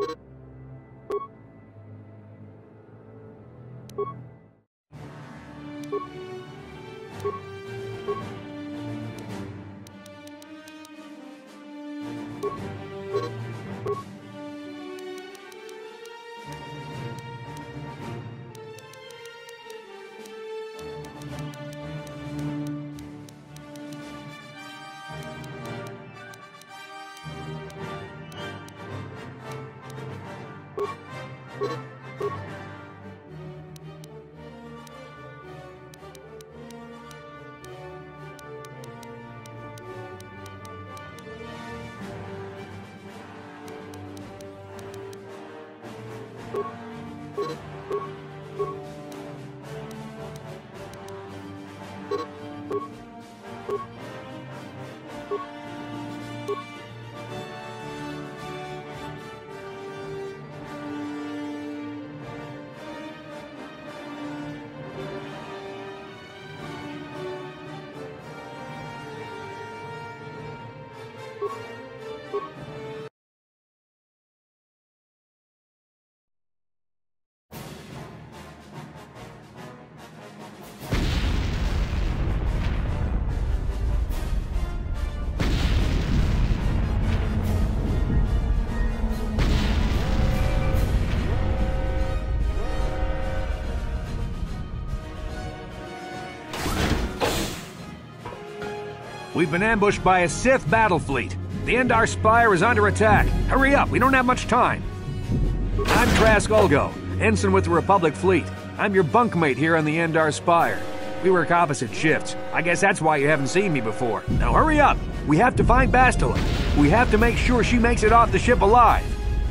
We've been ambushed by a Sith battle fleet. The Endar Spire is under attack. Hurry up, we don't have much time. I'm Trask Ulgo, ensign with the Republic fleet. I'm your bunkmate here on the Endar Spire. We work opposite shifts. I guess that's why you haven't seen me before. Now hurry up! We have to find Bastila. We have to make sure she makes it off the ship alive.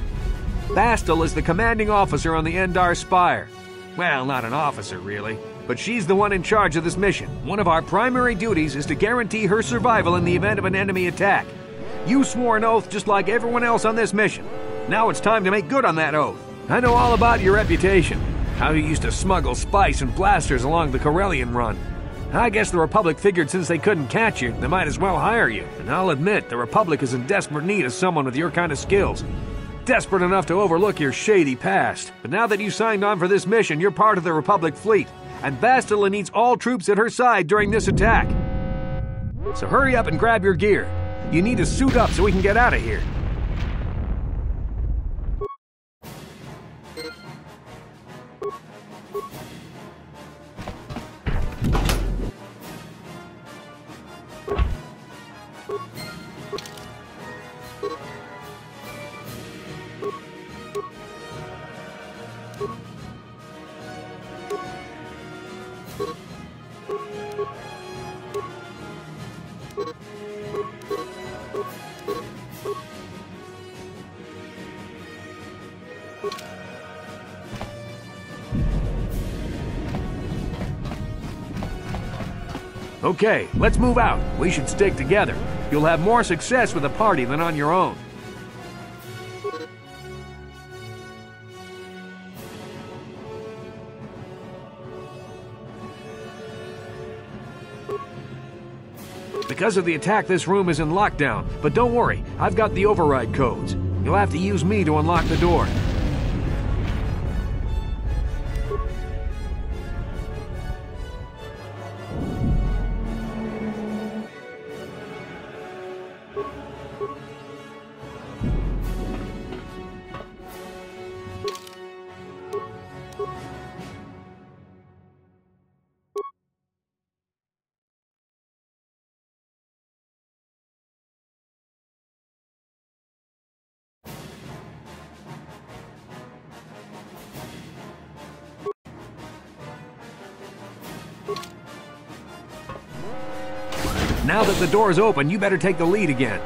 Bastila is the commanding officer on the Endar Spire. Well, not an officer, really. But she's the one in charge of this mission. One of our primary duties is to guarantee her survival in the event of an enemy attack. You swore an oath just like everyone else on this mission. Now it's time to make good on that oath. I know all about your reputation. How you used to smuggle spice and blasters along the Corellian run. I guess the Republic figured since they couldn't catch you, they might as well hire you. And I'll admit, the Republic is in desperate need of someone with your kind of skills. Desperate enough to overlook your shady past. But now that you signed on for this mission, you're part of the Republic fleet. And Bastila needs all troops at her side during this attack. So hurry up and grab your gear. You need to suit up so we can get out of here. Okay, let's move out. We should stick together. You'll have more success with a party than on your own. Because of the attack, this room is in lockdown. But don't worry, I've got the override codes. You'll have to use me to unlock the door. Now that the door is open, you better take the lead again.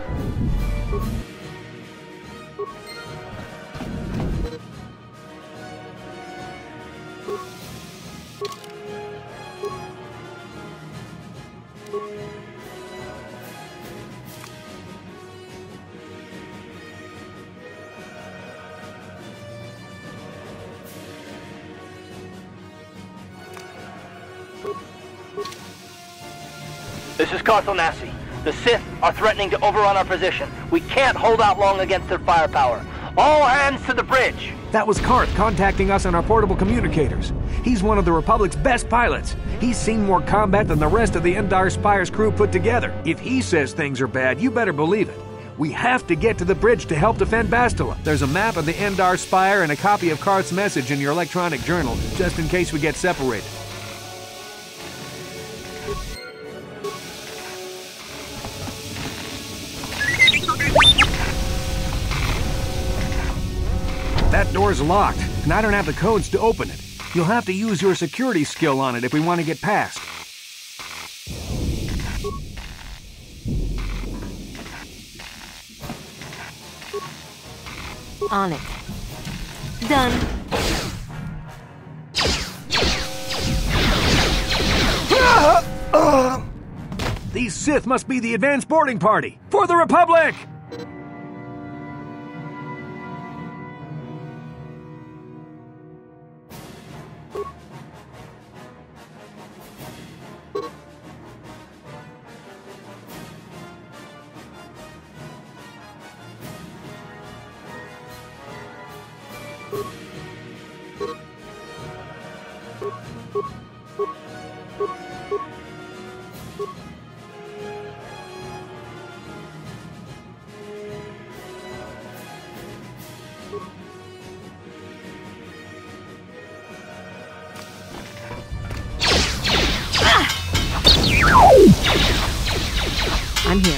This is Carthel Nassi. The Sith are threatening to overrun our position. We can't hold out long against their firepower. All hands to the bridge! That was Karth contacting us on our portable communicators. He's one of the Republic's best pilots. He's seen more combat than the rest of the Endar Spire's crew put together. If he says things are bad, you better believe it. We have to get to the bridge to help defend Bastila. There's a map of the Endar Spire and a copy of Karth's message in your electronic journal, just in case we get separated. That door's locked, and I don't have the codes to open it. You'll have to use your security skill on it if we want to get past. On it. Done. These Sith must be the advanced boarding party! For the Republic! I'm here.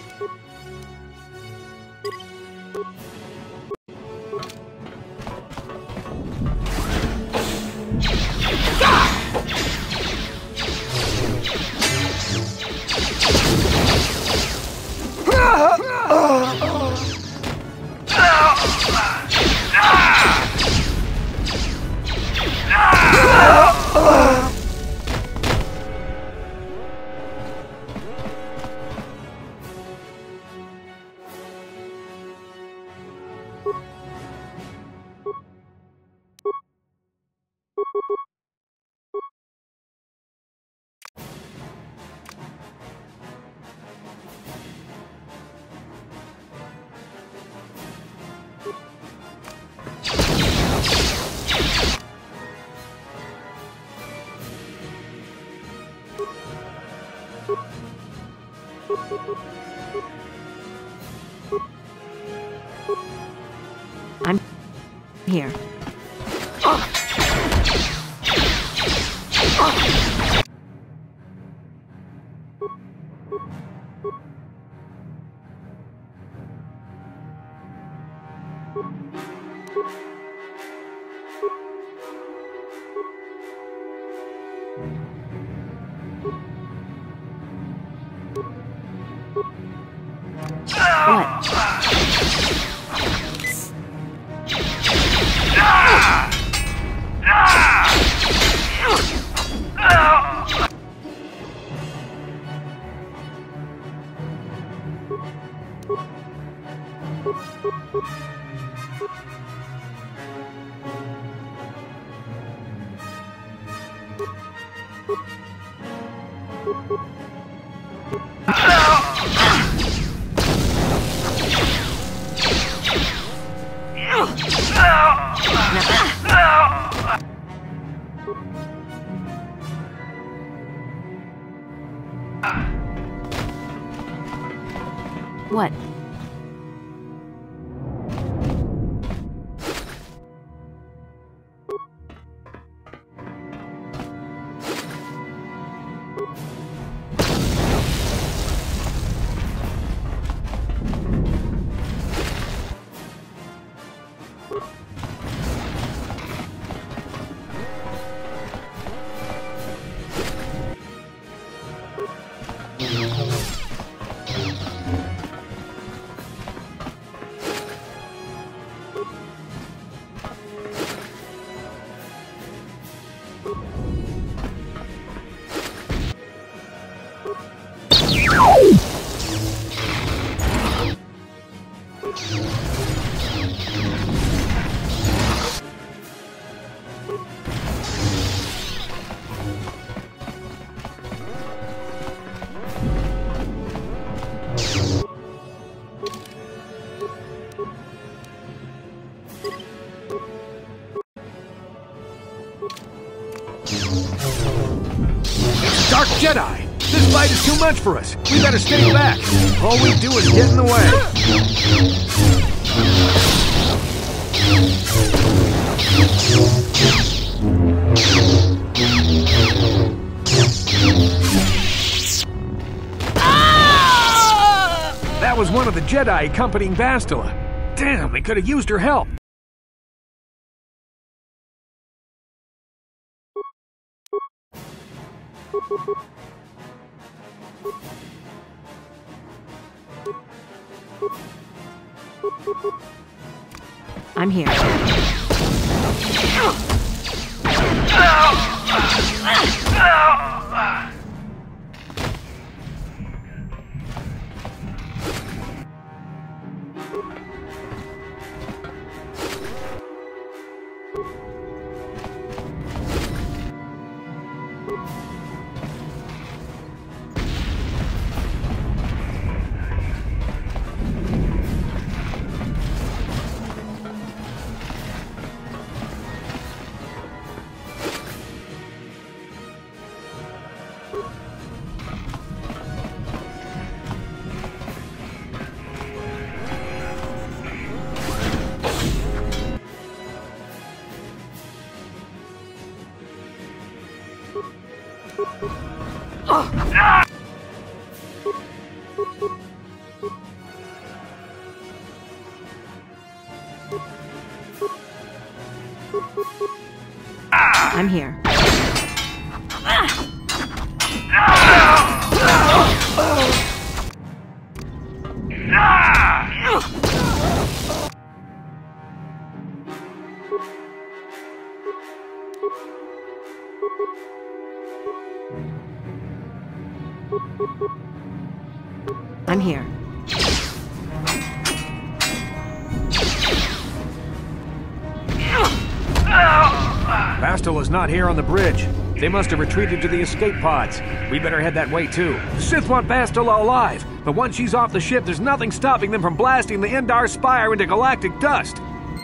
I'm here. What? Dark Jedi! This fight is too much for us. We better stay back. All we do is get in the way. That was one of the Jedi accompanying Bastila. Damn, we could have used her help. I'm here. I'm here. I'm here. Bastel is not here on the bridge. They must have retreated to the escape pods. We better head that way too. The Sith want Bastila alive, but once she's off the ship, there's nothing stopping them from blasting the Endar Spire into galactic dust.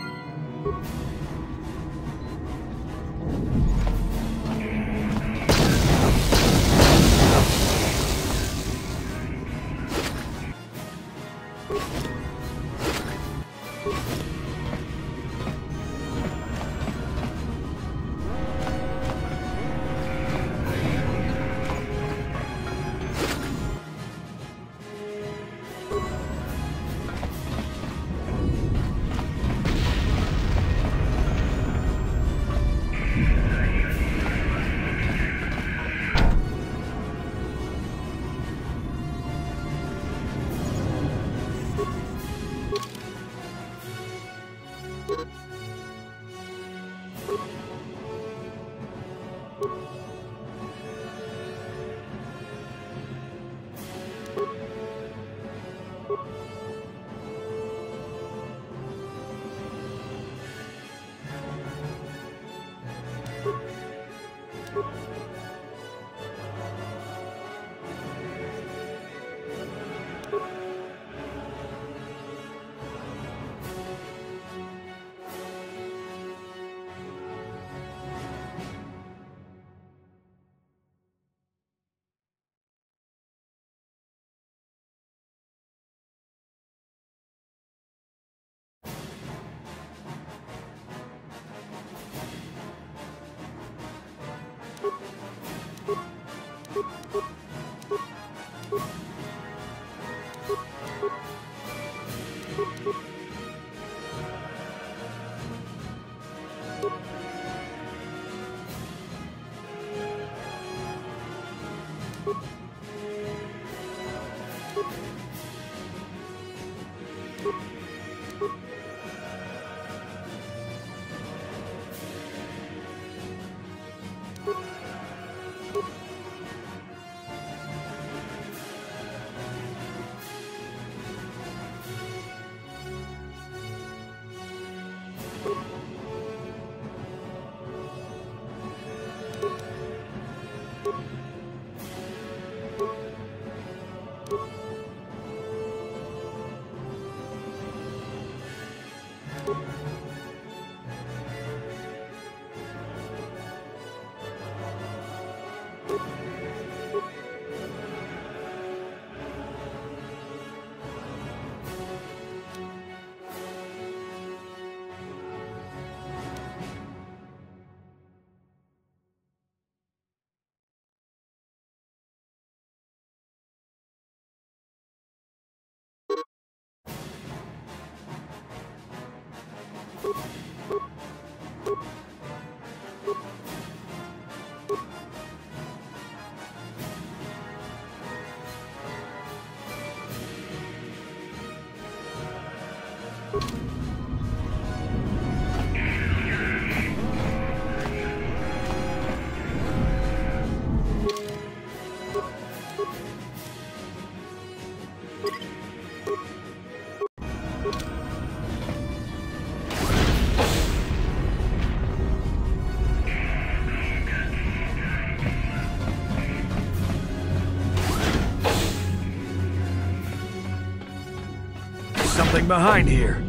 Something behind here.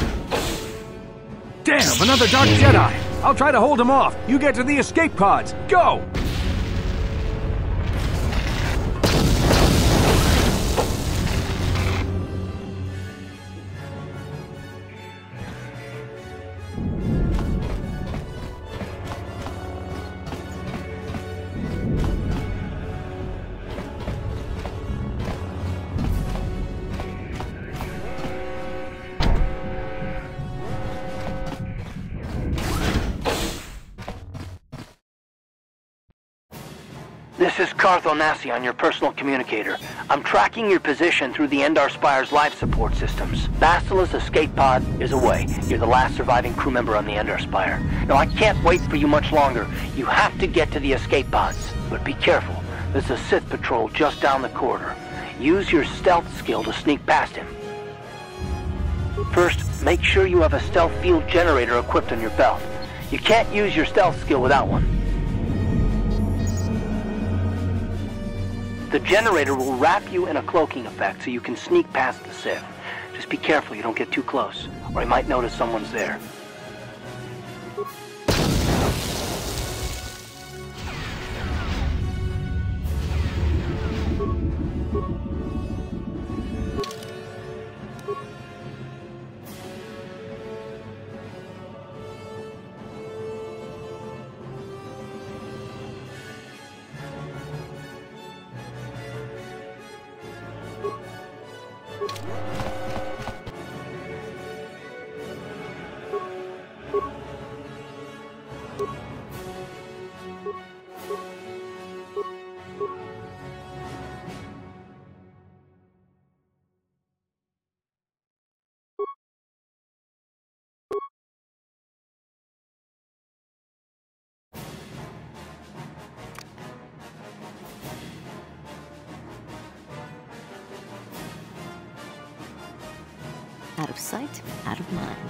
Damn, another Dark Jedi! I'll try to hold him off. You get to the escape pods. Go! This is Carth Onasi on your personal communicator. I'm tracking your position through the Endar Spire's life support systems. Bastila's escape pod is away. You're the last surviving crew member on the Endar Spire. Now, I can't wait for you much longer. You have to get to the escape pods. But be careful. There's a Sith patrol just down the corridor. Use your stealth skill to sneak past him. First, make sure you have a stealth field generator equipped on your belt. You can't use your stealth skill without one. The generator will wrap you in a cloaking effect so you can sneak past the Sith. Just be careful you don't get too close, or he might notice someone's there. Out of sight, out of mind.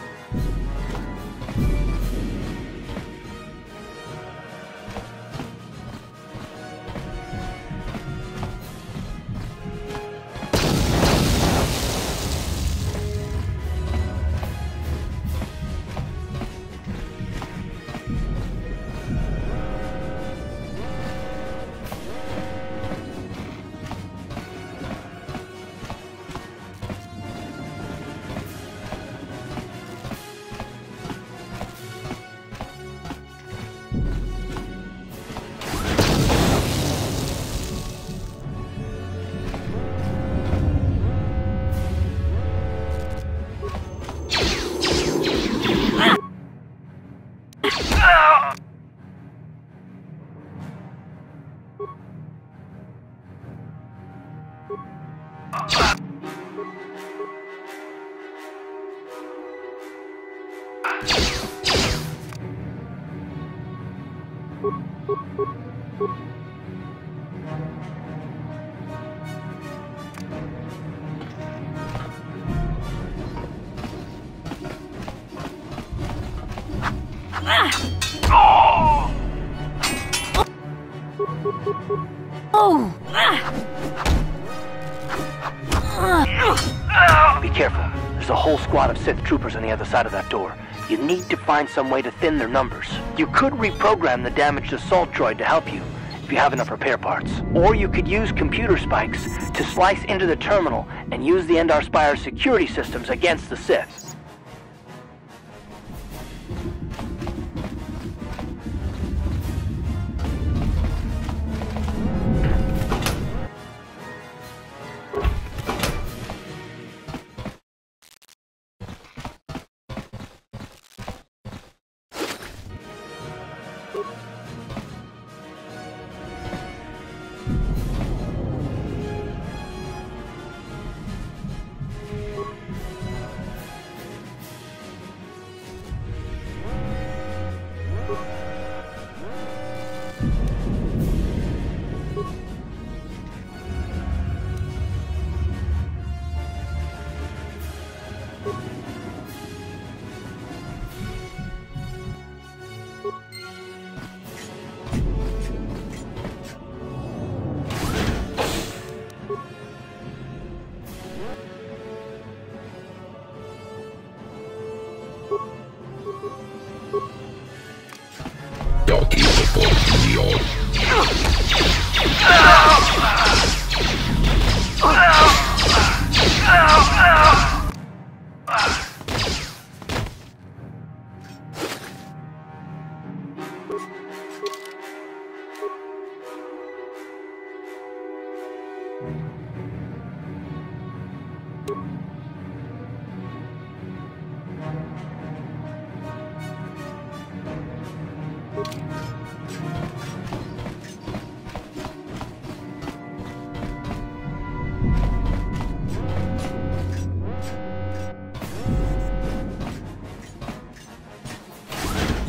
Be careful. There's a whole squad of Sith troopers on the other side of that door. You need to find some way to thin their numbers. You could reprogram the damaged assault droid to help you, if you have enough repair parts. Or you could use computer spikes to slice into the terminal and use the Endar Spire's security systems against the Sith.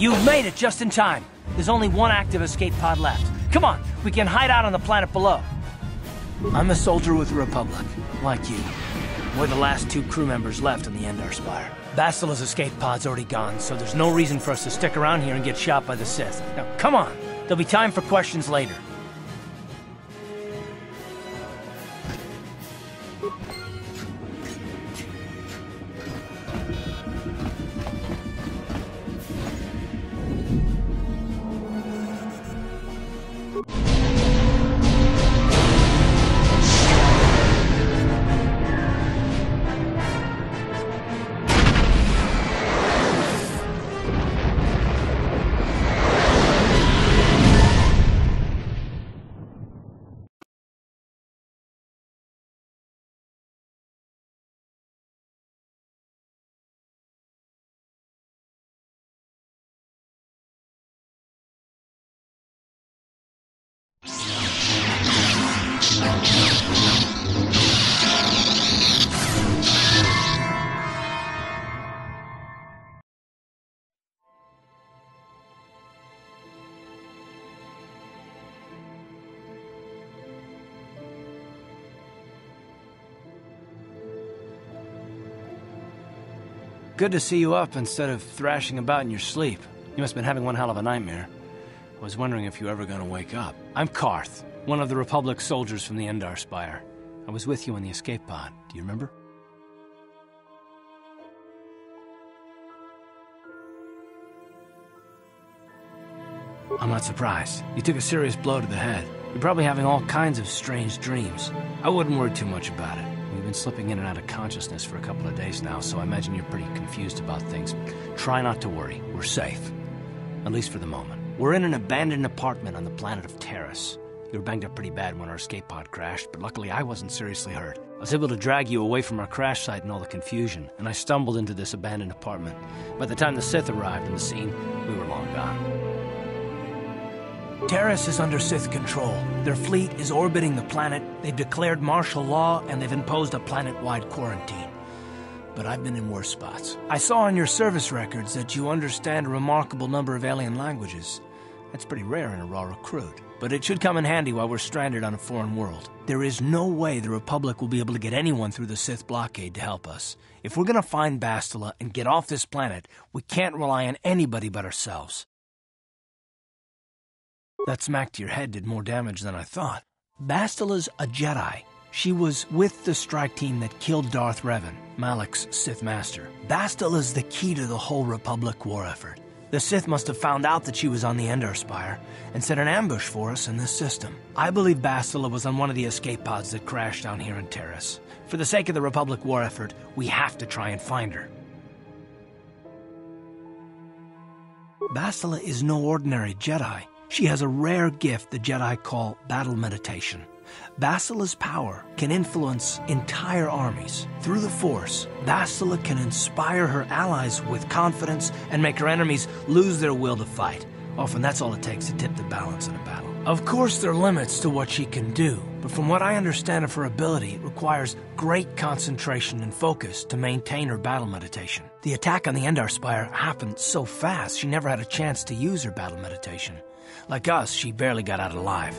You've made it just in time. There's only one active escape pod left. Come on, we can hide out on the planet below. I'm a soldier with the Republic, like you. We're the last 2 crew members left on the Endar Spire. Bastila's escape pod's already gone, so there's no reason for us to stick around here and get shot by the Sith. Now, come on. There'll be time for questions later. Good to see you up instead of thrashing about in your sleep. You must have been having one hell of a nightmare. I was wondering if you were ever going to wake up. I'm Carth, one of the Republic soldiers from the Endar Spire. I was with you in the escape pod. Do you remember? I'm not surprised. You took a serious blow to the head. You're probably having all kinds of strange dreams. I wouldn't worry too much about it. We've been slipping in and out of consciousness for a couple of days now, so I imagine you're pretty confused about things. Try not to worry. We're safe. At least for the moment. We're in an abandoned apartment on the planet of Taris. You were banged up pretty bad when our escape pod crashed, but luckily I wasn't seriously hurt. I was able to drag you away from our crash site and all the confusion, and I stumbled into this abandoned apartment. By the time the Sith arrived on the scene, we were long gone. Taris is under Sith control. Their fleet is orbiting the planet, they've declared martial law, and they've imposed a planet-wide quarantine. But I've been in worse spots. I saw in your service records that you understand a remarkable number of alien languages. That's pretty rare in a raw recruit, but it should come in handy while we're stranded on a foreign world. There is no way the Republic will be able to get anyone through the Sith blockade to help us. If we're gonna find Bastila and get off this planet, we can't rely on anybody but ourselves. That smack to your head did more damage than I thought. Bastila's a Jedi. She was with the strike team that killed Darth Revan, Malak's Sith master. Bastila's the key to the whole Republic war effort. The Sith must have found out that she was on the Endar Spire and set an ambush for us in this system. I believe Bastila was on one of the escape pods that crashed down here in Taris. For the sake of the Republic war effort, we have to try and find her. Bastila is no ordinary Jedi. She has a rare gift the Jedi call battle meditation. Bastila's power can influence entire armies. Through the Force, Bastila can inspire her allies with confidence and make her enemies lose their will to fight. Often that's all it takes to tip the balance in a battle. Of course there are limits to what she can do, but from what I understand of her ability, it requires great concentration and focus to maintain her battle meditation. The attack on the Endar Spire happened so fast she never had a chance to use her battle meditation. Like us, she barely got out alive.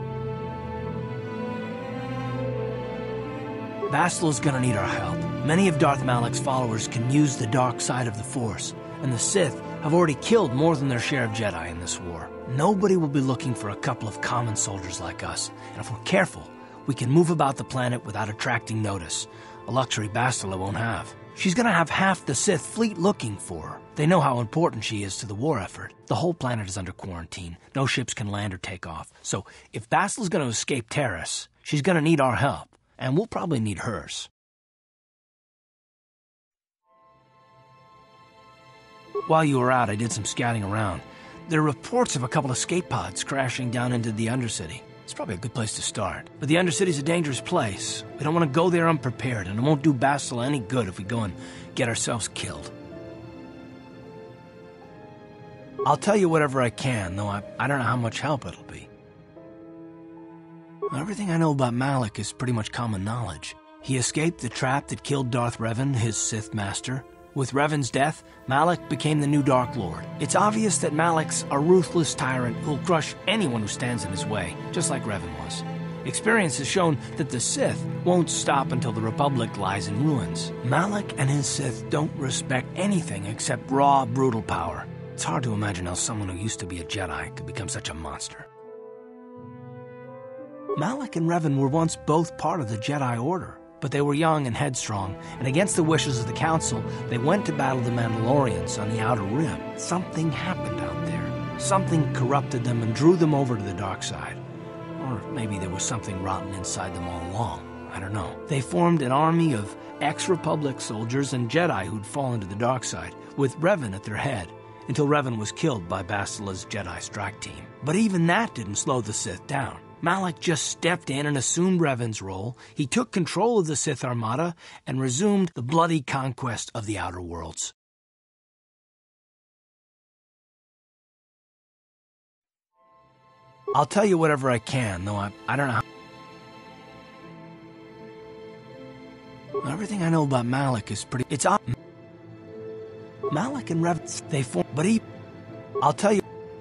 Bastila's gonna need our help. Many of Darth Malak's followers can use the dark side of the Force, and the Sith have already killed more than their share of Jedi in this war. Nobody will be looking for a couple of common soldiers like us, and if we're careful, we can move about the planet without attracting notice, a luxury Bastila won't have. She's gonna have half the Sith fleet looking for her. They know how important she is to the war effort. The whole planet is under quarantine. No ships can land or take off. So if Bastila's gonna escape Taris, she's gonna need our help, and we'll probably need hers. While you were out, I did some scouting around. There are reports of a couple of escape pods crashing down into the Undercity. It's probably a good place to start. But the Undercity's a dangerous place. We don't want to go there unprepared, and it won't do Bastila any good if we go and get ourselves killed. I'll tell you whatever I can, though I don't know how much help it'll be. Everything I know about Malak is pretty much common knowledge. He escaped the trap that killed Darth Revan, his Sith master, With Revan's death, Malak became the new Dark Lord. It's obvious that Malak's a ruthless tyrant who'll crush anyone who stands in his way, just like Revan was. Experience has shown that the Sith won't stop until the Republic lies in ruins. Malak and his Sith don't respect anything except raw, brutal power. It's hard to imagine how someone who used to be a Jedi could become such a monster. Malak and Revan were once both part of the Jedi Order, but they were young and headstrong, and against the wishes of the Council, they went to battle the Mandalorians on the Outer Rim. Something happened out there. Something corrupted them and drew them over to the dark side. Or maybe there was something rotten inside them all along. I don't know. They formed an army of ex-Republic soldiers and Jedi who'd fallen to the dark side, with Revan at their head, until Revan was killed by Bastila's Jedi strike team. But even that didn't slow the Sith down. Malak just stepped in and assumed Revan's role. He took control of the Sith Armada and resumed the bloody conquest of the Outer Worlds. I'll tell you whatever I can, though I don't know how. Everything I know about Malak is pretty... It's odd. Malak and Revan, they form... But I'll tell you...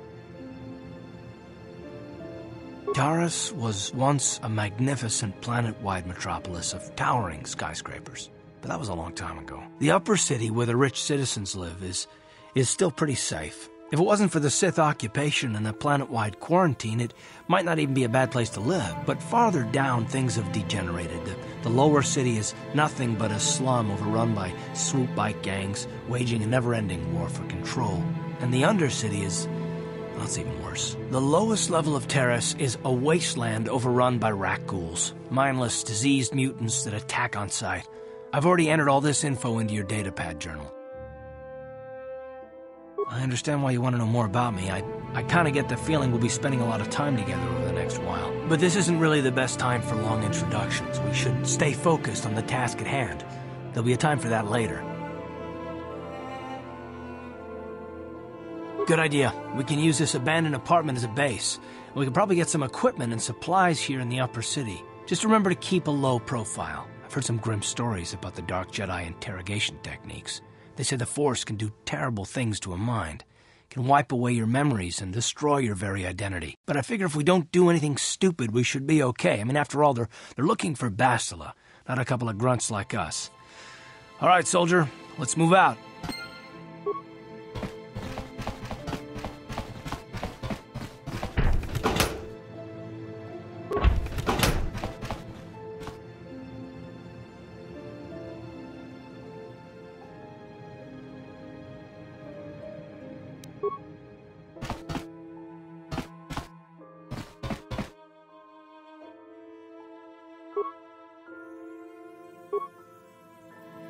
Taris was once a magnificent planet-wide metropolis of towering skyscrapers, but that was a long time ago. The upper city where the rich citizens live is still pretty safe. If it wasn't for the Sith occupation and the planet-wide quarantine, it might not even be a bad place to live. But farther down, things have degenerated. The lower city is nothing but a slum overrun by swoop bike gangs, waging a never-ending war for control. And the undercity is... well, it's even worse. The lowest level of Taris is a wasteland overrun by rat ghouls, mindless, diseased mutants that attack on sight. I've already entered all this info into your datapad journal. I understand why you want to know more about me. I kind of get the feeling we'll be spending a lot of time together over the next while. But this isn't really the best time for long introductions. We should stay focused on the task at hand. There'll be a time for that later. Good idea. We can use this abandoned apartment as a base. We can probably get some equipment and supplies here in the upper city. Just remember to keep a low profile. I've heard some grim stories about the Dark Jedi interrogation techniques. They say the Force can do terrible things to a mind. It can wipe away your memories and destroy your very identity. But I figure if we don't do anything stupid, we should be okay. I mean, after all, they're looking for Bastila, not a couple of grunts like us. All right, soldier, let's move out.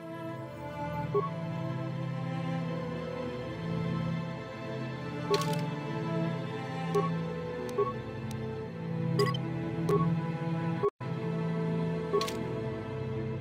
You